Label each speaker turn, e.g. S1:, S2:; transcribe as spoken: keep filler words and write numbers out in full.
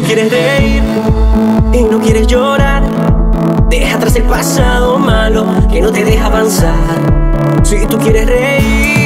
S1: quieres reír y no quieres llorar, deja atrás el pasado malo que no te deja avanzar. Si tú quieres reír